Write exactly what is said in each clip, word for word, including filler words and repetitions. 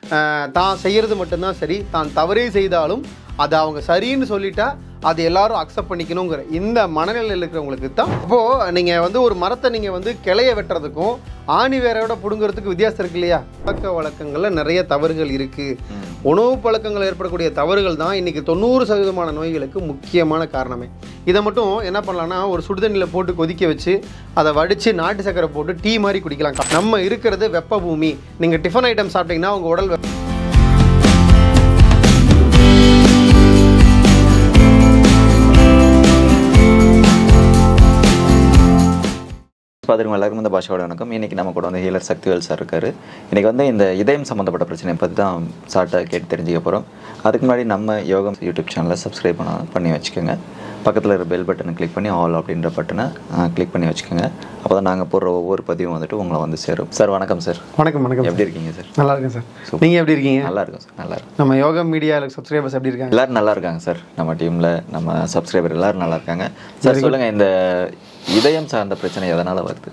தான் செய்கிறது மட்டும்தான் சரி, தான் தவறே செய்தாலும் அதை அவங்க சரின்னு சொல்லிட்டா அது எல்லாரும் அக்செப்ட் பண்ணிக்கணுங்கிற இந்த மனநிலையில் இருக்கிறவங்களுக்கு தான். இப்போது நீங்கள் வந்து ஒரு மரத்தை நீங்கள் வந்து கிளைய வெட்டுறதுக்கும் ஆணி வேரோட பிடுங்கிறதுக்கு வித்தியாசம் இருக்கு இல்லையா? பழக்க வழக்கங்களில் நிறைய தவறுகள் இருக்குது. உணவு பழக்கங்கள் ஏற்படக்கூடிய தவறுகள் தான் இன்றைக்கி தொண்ணூறு சதவீதமான நோய்களுக்கு முக்கியமான காரணமே. இதை மட்டும் என்ன பண்ணலான்னா, ஒரு சுடுதண்ணியில் போட்டு கொதிக்க வச்சு அதை வடித்து நாட்டு சக்கரை போட்டு டீ மாதிரி குடிக்கலாம். நம்ம இருக்கிறது வெப்ப பூமி. நீங்கள் டிஃபன் ஐட்டம் சாப்பிட்டீங்கன்னா உங்கள் உடல் பார்த்துருங்க. எல்லாருக்கும் இந்த பாஷாவோட வணக்கம். இன்றைக்கி நம்ம கூட வந்து ஹீலர் சக்திவேல் சார் இருக்கார். இன்றைக்கி வந்து இந்த இதயம் சம்மந்தப்பட்ட பிரச்சனையை பற்றி தான் சார்ட்டை கேட்டு தெரிஞ்சுக்க போகிறோம். அதுக்கு முன்னாடி நம்ம யோகம் யூடியூப் சேனலை சப்ஸ்கிரைப் பண்ண பண்ணி வச்சுக்கோங்க. பக்கத்தில் இருக்கிற பெல் பட்டனை கிளிக் பண்ணி ஆல் அப்படின்ற பட்டனை கிளிக் பண்ணி வச்சுக்கோங்க. அப்போ தான் நாங்கள் போடுற ஒவ்வொரு பதிவும் வந்துட்டு உங்களை வந்து சேரும். சார் வணக்கம் சார். வணக்கம் வணக்கம். எப்படி இருக்கீங்க சார்? நல்லா இருக்கேன் சார். நீங்கள் எப்படி இருக்கீங்க? நல்லா இருக்கும் சார். நல்லா இருக்கும். நம்ம யோகம் மீடியாவில் சப்ஸ்கிரைபர்ஸ் எப்படி இருக்காங்க? எல்லோரும் நல்லா இருக்காங்க சார். நம்ம டீமில் நம்ம சப்ஸ்கிரைபர் எல்லோரும் நல்லா இருக்காங்க சார். சொல்லுங்கள், இந்த இதயம் சார்ந்த பிரச்சனை எதனால் வருது?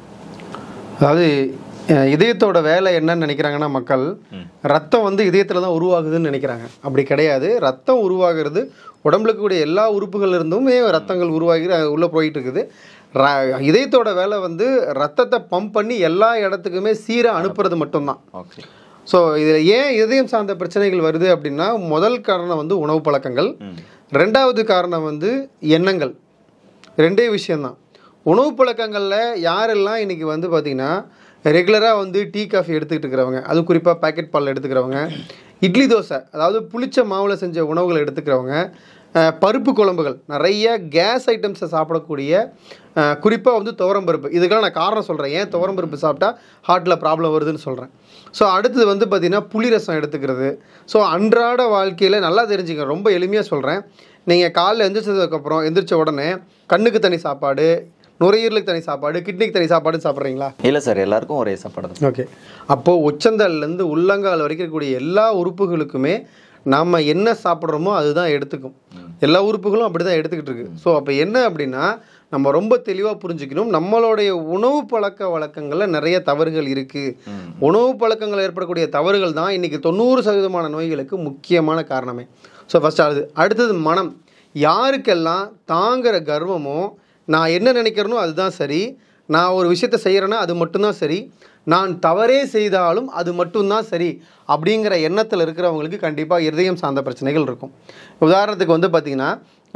அதாவது இதயத்தோட வேலை என்னன்னு நினைக்கிறாங்கன்னா மக்கள், ரத்தம் வந்து இதயத்தில் தான் உருவாகுதுன்னு நினைக்கிறாங்க. அப்படி கிடையாது. ரத்தம் உருவாகிறது உடம்புல கூடிய எல்லா உறுப்புகள் இருந்துமே ரத்தங்கள் உருவாகி உள்ளே போயிட்டு இருக்குது. ர இதயத்தோட வேலை வந்து ரத்தத்தை பம்ப் பண்ணி எல்லா இடத்துக்குமே சீராக அனுப்புறது மட்டும்தான். ஓகே. ஸோ இதில் ஏன் இதயம் சார்ந்த பிரச்சனைகள் வருது அப்படின்னா, முதல் காரணம் வந்து உணவு பழக்கங்கள், ரெண்டாவது காரணம் வந்து எண்ணங்கள். ரெண்டே விஷயந்தான். உணவு பழக்கங்களில் யாரெல்லாம் இன்றைக்கி வந்து பார்த்திங்கன்னா ரெகுலராக வந்து டீ காஃபி எடுத்துக்கிட்டு இருக்கிறவங்க, அது குறிப்பாக பேக்கெட் பால் எடுத்துக்கிறவங்க, இட்லி தோசை அதாவது புளிச்ச மாவில் செஞ்ச உணவுகளை எடுத்துக்கிறவங்க, பருப்பு குழம்புகள், நிறைய கேஸ் ஐட்டம்ஸை சாப்பிடக்கூடிய, குறிப்பாக வந்து துவரம்பருப்பு, இதுக்கெல்லாம் நான் காரணம் சொல்கிறேன் ஏன் துவரம்பருப்பு சாப்பிட்டா ஹார்ட்டில் ப்ராப்ளம் வருதுன்னு சொல்கிறேன். ஸோ அடுத்தது வந்து பார்த்திங்கன்னா புளி ரசம் எடுத்துக்கிறது. ஸோ அன்றாட வாழ்க்கையில் நல்லா தெரிஞ்சுக்க, ரொம்ப எளிமையாக சொல்கிறேன். நீங்கள் காலைல எந்திரிச்சதுக்கப்புறம் எந்திரிச்ச உடனே கண்ணுக்கு தனி சாப்பாடு, நுரையீரலுக்கு தனி சாப்பாடு, கிட்னிக்கு தனி சாப்பாடு சாப்பிட்றீங்களா? இல்லை சார், எல்லாருக்கும் ஒரே சாப்பாடு தான். ஓகே. அப்போது உச்சந்தல்லேருந்து உள்ளங்கால் வரைக்கும் இருக்கக்கூடிய எல்லா உறுப்புகளுக்குமே நம்ம என்ன சாப்பிட்றோமோ அதுதான் எடுத்துக்கும். எல்லா உறுப்புகளும் அப்படி தான் எடுத்துக்கிட்டு இருக்கு. ஸோ அப்போ என்ன அப்படின்னா, நம்ம ரொம்ப தெளிவாக புரிஞ்சுக்கணும், நம்மளுடைய உணவு பழக்க வழக்கங்களில் நிறைய தவறுகள் இருக்குது. உணவு பழக்கங்கள் ஏற்படக்கூடிய தவறுகள் தான் இன்றைக்கி தொண்ணூறு சதவீதமான நோய்களுக்கு முக்கியமான காரணமே. ஸோ ஃபஸ்ட் அது. அடுத்தது மனம். யாருக்கெல்லாம் தாங்கிற கர்வமோ, நான் என்ன நினைக்கிறேனோ அதுதான் சரி, நான் ஒரு விஷயத்தை செய்கிறேன்னா அது மட்டும்தான் சரி, நான் தவறே செய்தாலும் அது மட்டும்தான் சரி அப்படிங்கிற எண்ணத்தில் இருக்கிறவங்களுக்கு கண்டிப்பாக இதயம் சார்ந்த பிரச்சனைகள் இருக்கும். உதாரணத்துக்கு வந்து பார்த்திங்கன்னா,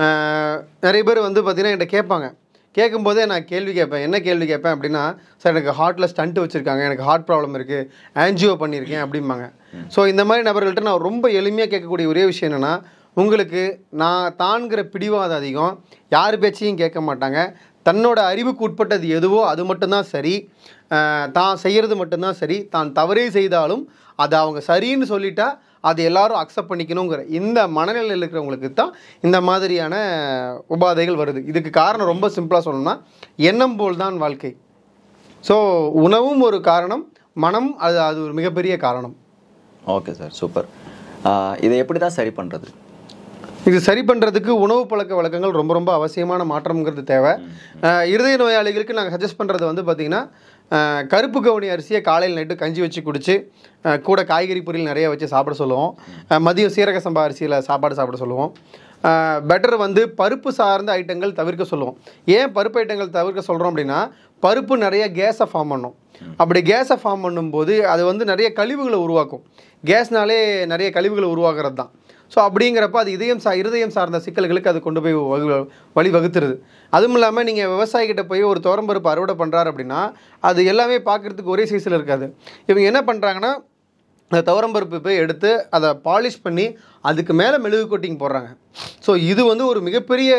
நிறைய பேர் வந்து பார்த்திங்கன்னா என்கிட்ட கேட்பாங்க. கேட்கும்போதே நான் கேள்வி கேட்பேன். என்ன கேள்வி கேட்பேன் அப்படின்னா, சார் எனக்கு ஹார்ட்டில் ஸ்டண்ட் வச்சுருக்காங்க, எனக்கு ஹார்ட் ப்ராப்ளம் இருக்குது, ஆன்ஜியோ பண்ணியிருக்கேன் அப்படிம்பாங்க. ஸோ இந்த மாதிரி நபர்கள்ட்ட நான் ரொம்ப எளிமையாக கேட்கக்கூடிய ஒரே விஷயம் என்னென்னா, உங்களுக்கு நான் தான்கிற பிடிவாதம் அதிகம், யார் பேச்சையும் கேட்க மாட்டாங்க, தன்னோட அறிவுக்கு உட்பட்டது எதுவோ அது மட்டும்தான் சரி, தான் செய்கிறது மட்டும்தான் சரி, தான் தவறே செய்தாலும் அதை அவங்க சரின்னு சொல்லிட்டா அது எல்லாரும் அக்செப்ட் பண்ணிக்கணுங்கிற இந்த மனநிலையில் இருக்கிறவங்களுக்கு தான் இந்த மாதிரியான உபாதைகள் வருது. இதுக்கு காரணம் ரொம்ப சிம்பிளாக சொல்லணும்னா, எண்ணம் போல் தான் வாழ்க்கை. ஸோ உணவும் ஒரு காரணம், மனம் அது அது ஒரு மிகப்பெரிய காரணம். Okay sir, super. இதை எப்படி தான் சரி பண்ணுறது? இது சரி பண்ணுறதுக்கு உணவு பழக்க வழக்கங்கள் ரொம்ப ரொம்ப அவசியமான மாற்றம்ங்கிறது தேவை. இருதய நோயாளிகளுக்கு நாங்கள் சஜஸ்ட் பண்ணுறது வந்து பார்த்திங்கன்னா, கருப்பு கவுனி அரிசியை காலையில் நைட்டு கஞ்சி வச்சு குடித்து கூட காய்கறி பொரியல் நிறைய வச்சு சாப்பிட சொல்லுவோம். மதியம் சீரக சம்பா அரிசியில் சாப்பாடு சாப்பிட சொல்லுவோம். பெட்டர் வந்து பருப்பு சார்ந்த ஐட்டங்கள் தவிர்க்க சொல்லுவோம். ஏன் பருப்பு ஐட்டங்கள் தவிர்க்க சொல்கிறோம் அப்படின்னா, பருப்பு நிறைய கேஸை ஃபார்ம் பண்ணும். அப்படி கேஸை ஃபார்ம் பண்ணும்போது அது வந்து நிறைய கழிவுகளை உருவாக்கும். கேஸ்னாலே நிறைய கழிவுகளை உருவாகிறது தான். ஸோ அப்படிங்கிறப்ப அது இதயம் சா இருதயம் சார்ந்த சிக்கல்களுக்கு அது கொண்டு போய் வகு வழி வகுத்துருது. அதுவும் இல்லாமல் நீங்கள் விவசாயிகிட்ட போய் ஒரு துவரம்பருப்பு அறுவடை பண்ணுறாரு அப்படின்னா, அது எல்லாமே பார்க்குறதுக்கு ஒரே சைஸில் இருக்காது. இவங்க என்ன பண்ணுறாங்கன்னா, அந்த துவரம்பருப்பு போய் எடுத்து அதை பாலிஷ் பண்ணி அதுக்கு மேலே மெழுகு கோட்டிங் போடுறாங்க. ஸோ இது வந்து ஒரு மிகப்பெரிய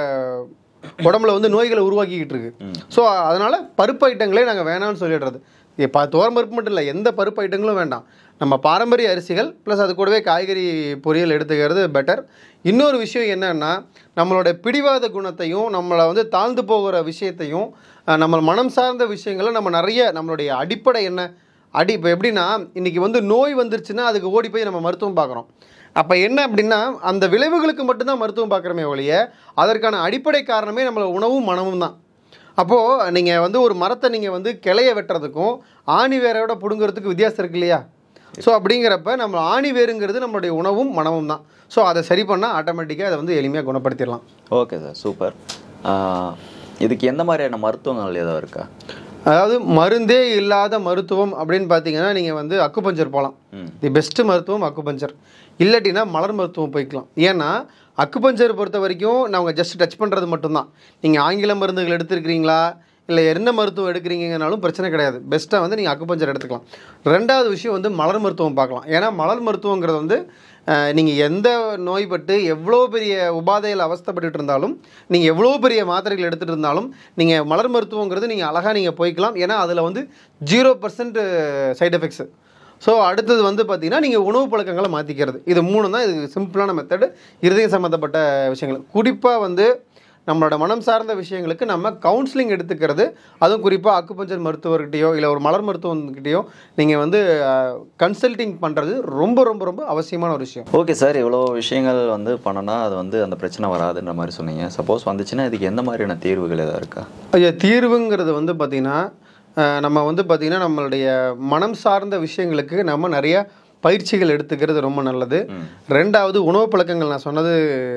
உடம்புல வந்து நோய்களை உருவாக்கிக்கிட்டு இருக்கு. ஸோ அதனால் பருப்பு ஐட்டங்களே நாங்கள் வேணாம்னு சொல்லிடுறது. இப்போ துவரம்பருப்பு மட்டும் இல்லை, எந்த பருப்பு ஐட்டங்களும் வேண்டாம். நம்ம பாரம்பரிய அரிசிகள் ப்ளஸ் அது கூடவே காய்கறி பொரியல் எடுத்துக்கிறது பெட்டர். இன்னொரு விஷயம் என்னென்னா, நம்மளோட பிடிவாத குணத்தையும் நம்மளை வந்து தாழ்ந்து போகிற விஷயத்தையும், நம்ம மனம் சார்ந்த விஷயங்களை நம்ம நிறைய, நம்மளுடைய அடிப்படை என்ன அடி இப்போ எப்படின்னா, இன்றைக்கி வந்து நோய் வந்துருச்சுன்னா அதுக்கு ஓடி போய் நம்ம மருத்துவம் பார்க்குறோம். அப்போ என்ன அப்படின்னா, அந்த விளைவுகளுக்கு மட்டும்தான் மருத்துவம் பார்க்குறமே ஒழிய அதற்கான அடிப்படை காரணமே நம்மளை உணவும் மனமும் தான். அப்போது நீங்கள் வந்து ஒரு மரத்தை நீங்கள் வந்து கிளைய வெட்டுறதுக்கும் ஆணி வேரோட பிடுங்கிறதுக்கு வித்தியாசம் இருக்கு இல்லையா? ஸோ அப்படிங்கிறப்ப நம்ம ஆணி வேருங்கிறது நம்மளுடைய உணவும் மனமும் தான். ஸோ அதை சரி பண்ணால் ஆட்டோமேட்டிக்காக அதை வந்து எளிமையாக குணப்படுத்திடலாம். Okay sir, super. இதுக்கு எந்த மாதிரியான மருத்துவங்கள் ஏதாவது இருக்கா? அதாவது மருந்தே இல்லாத மருத்துவம் அப்படின்னு பார்த்தீங்கன்னா நீங்கள் வந்து அக்குபஞ்சர் போகலாம். தி பெஸ்ட்டு மருத்துவம் அக்குபஞ்சர். இல்லாட்டினா மலர் மருத்துவம் போய்க்கலாம். ஏன்னா அக்குபஞ்சர் பொறுத்த வரைக்கும் நாங்கள் ஜஸ்ட் டச் பண்ணுறது மட்டும்தான். நீங்கள் ஆங்கில மருந்துகள் எடுத்துருக்கிறீங்களா இல்லை என்ன மருத்துவம் எடுக்கிறீங்கனாலும் பிரச்சனை கிடையாது. பெஸ்ட்டாக வந்து நீங்கள் அக்குபஞ்சர் எடுத்துக்கலாம். ரெண்டாவது விஷயம் வந்து மலர் மருத்துவம் பார்க்கலாம். ஏன்னா மலர் மருத்துவங்கிறது வந்து நீங்கள் எந்த நோய்பட்டு எவ்வளோ பெரிய உபாதையில் அவஸ்தைப்பட்டு இருந்தாலும், நீங்கள் எவ்வளோ பெரிய மாத்திரைகள் எடுத்துகிட்டு இருந்தாலும், நீங்கள் மலர் மருத்துவங்கிறது நீங்கள் அழகாக நீங்கள் போய்க்கலாம். ஏன்னா அதில் வந்து zero percent side effects. So அடுத்தது வந்து பார்த்திங்கன்னா நீங்கள் உணவு பழக்கங்களை மாற்றிக்கிறது. இது மூணு தான் இது சிம்பிளான மெத்தடு. இருதயம் சம்மந்தப்பட்ட விஷயங்கள் குறிப்பாக வந்து நம்மளோட மனம் சார்ந்த விஷயங்களுக்கு நம்ம கவுன்சிலிங் எடுத்துக்கிறது, அதுவும் குறிப்பாக அக்குபஞ்சர் மருத்துவர்கிட்டையோ இல்லை ஒரு மலர் மருத்துவர்கிட்டையோ நீங்கள் வந்து கன்சல்டிங் பண்ணுறது ரொம்ப ரொம்ப ரொம்ப அவசியமான ஒரு விஷயம். ஓகே சார், இவ்வளோ விஷயங்கள் வந்து பண்ணனா அது வந்து அந்த பிரச்சனை வராதுன்ற மாதிரி சொன்னீங்க. சப்போஸ் வந்துச்சுன்னா இதுக்கு எந்த மாதிரியான தீர்வுகள் எதாவது இருக்கா? ஐயா, தீர்வுங்கிறது வந்து பார்த்திங்கன்னா நம்ம வந்து பார்த்திங்கன்னா நம்மளுடைய மனம் சார்ந்த விஷயங்களுக்கு நம்ம நிறைய பயிற்சிகள் எடுத்துக்கிறது ரொம்ப நல்லது. ரெண்டாவது உணவு பழக்கங்கள், நான் சொன்னது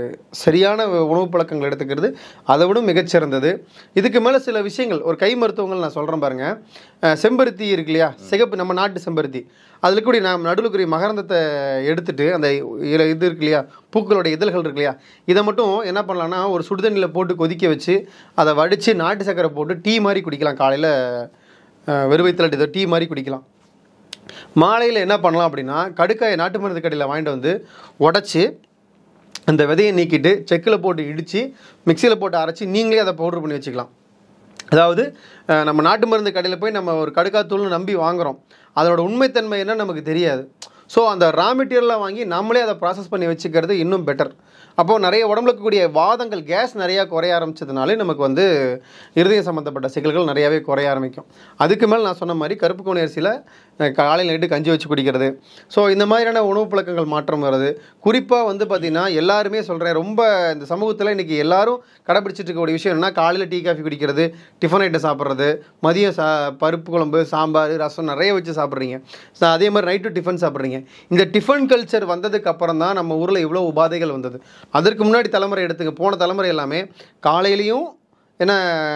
சரியான உணவு பழக்கங்கள் எடுத்துக்கிறது அதை விட மிகச்சிறந்தது. இதுக்கு மேலே சில விஷயங்கள் ஒரு கை மருத்துவங்கள் நான் சொல்கிறேன் பாருங்கள். செம்பருத்தி இருக்கு இல்லையா, சிகப்பு நம்ம நாட்டு செம்பருத்தி, அதில் கூடிய நான் நடுவில் கூடிய மகரந்தத்தை எடுத்துகிட்டு அந்த இது இருக்கு இல்லையா, பூக்களுடைய இதழ்கள் இருக்கு இல்லையா, இதை மட்டும் என்ன பண்ணலான்னா ஒரு சுடுதண்ணியில் போட்டு கொதிக்க வச்சு அதை வடித்து நாட்டு சக்கரை போட்டு டீ மாதிரி குடிக்கலாம். காலையில் வெறுவைத்தில் இதை டீ மாதிரி குடிக்கலாம். மாலையில் என்ன பண்ணலாம் அப்படின்னா கடுக்காயை நாட்டு மருந்து கடையில் வாங்கிட்டு வந்து உடச்சி அந்த விதையை நீக்கிட்டு செக்கில் போட்டு இடித்து மிக்சியில் போட்டு அரைச்சி நீங்களே அதை பவுட்ரு பண்ணி வச்சுக்கலாம். அதாவது நம்ம நாட்டு மருந்து கடையில் போய் நம்ம ஒரு கடுக்காத்தூள்னு நம்பி வாங்குகிறோம், அதோட உண்மைத்தன்மை என்ன நமக்கு தெரியாது. ஸோ அந்த ரா மெட்டீரியலாக வாங்கி நம்மளே அதை ப்ராசஸ் பண்ணி வச்சுக்கிறது இன்னும் பெட்டர். அப்போது நிறைய உடம்புல இருக்கக்கூடிய வாதங்கள் கேஸ் நிறையா குறைய ஆரம்பித்ததுனாலே நமக்கு வந்து இருதயம் சம்மந்தப்பட்ட சிக்கல்கள் நிறையாவே குறைய ஆரம்பிக்கும். அதுக்கு மேலே நான் சொன்ன மாதிரி கருப்பு கவுனி அரிசியில் காலையில் நைட்டு கஞ்சி வச்சு குடிக்கிறது. ஸோ இந்த மாதிரியான உணவு பழக்கங்கள் மாற்றம் வருது. குறிப்பாக வந்து பார்த்திங்கன்னா எல்லாருமே சொல்கிறேன், ரொம்ப இந்த சமூகத்தில் இன்றைக்கி எல்லோரும் கடைப்பிடிச்சிட்டு இருக்கக்கூடிய விஷயம் என்னென்னா காலையில் டீ காஃபி குடிக்கிறது, டிஃபன் ஐட்டம் சாப்பிட்றது, மதியம் சா பருப்பு குழம்பு சாம்பார் ரசம் நிறைய வச்சு சாப்பிட்றீங்க, அதே மாதிரி நைட்டு டிஃபன் சாப்பிட்றீங்க. இந்த டிஃபன் கல்ச்சர் வந்ததுக்கு அப்புறம் தான் நம்ம ஊரில் இவ்வளோ உபாதைகள் வந்தது. அதற்கு முன்னாடி தலைமுறை எடுத்துங்க, போன தலைமுறை எல்லாமே காலையிலையும் என்ன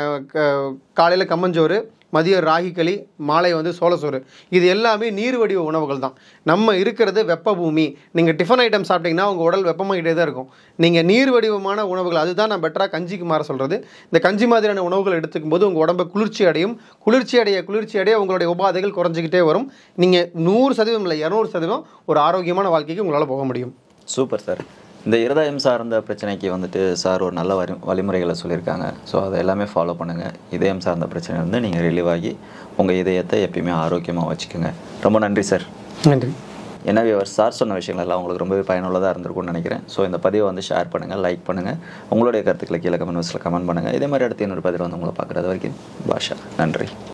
காலையில் கம்மஞ்சோறு, மதியம் ராகி களி, மாலை வந்து சோளசோறு, இது எல்லாமே நீர் வடிவ உணவுகள் தான். நம்ம இருக்கிறது வெப்ப பூமி. நீங்கள் டிஃபன் ஐட்டம் சாப்பிட்டீங்கன்னா உங்கள் உடல் வெப்பமாகிட்டே தான் இருக்கும். நீங்கள் நீர் வடிவமான உணவுகள், அதுதான் நான் பெட்டராக கஞ்சிக்கு மாற சொல்கிறது. இந்த கஞ்சி மாதிரியான உணவுகள் எடுத்துக்கும் போது உங்கள் உடம்பை குளிர்ச்சி அடையும். குளிர்ச்சி அடைய குளிர்ச்சி அடைய உங்களுடைய உபாதைகள் குறைஞ்சிக்கிட்டே வரும். நீங்கள் நூறு சதவீதம் இல்லை இரநூறு சதவீதம் ஒரு ஆரோக்கியமான வாழ்க்கைக்கு உங்களால் போக முடியும். Super sir. இந்த இருதயம் சார்ந்த பிரச்சனைக்கு வந்துட்டு சார் ஒரு நல்ல வரி வழிமுறைகளை சொல்லியிருக்காங்க. ஸோ அதை எல்லாமே ஃபாலோ பண்ணுங்கள். இதயம் சார்ந்த பிரச்சனை வந்து நீங்கள் ரிலீவ் ஆகி உங்கள் இதயத்தை எப்பயுமே ஆரோக்கியமாக வச்சுக்கோங்க. ரொம்ப நன்றி சார். நன்றி. என்ன வியூவர்ஸ், சார் சொன்ன விஷயங்கள் எல்லாம் உங்களுக்கு ரொம்பவே பயனுள்ளதாக இருந்திருக்கும்னு நினைக்கிறேன். ஸோ இந்த பதிவை வந்து ஷேர் பண்ணுங்கள், லைக் பண்ணுங்கள், உங்களுடைய கருத்துக்களை கீழே கமெண்ட் பாக்ஸில் கமெண்ட் பண்ணுங்கள். இதே மாதிரி அடுத்து இன்னொரு பதிவில் வந்து உங்களை பார்க்குறது வரைக்கும் பாஷா. நன்றி.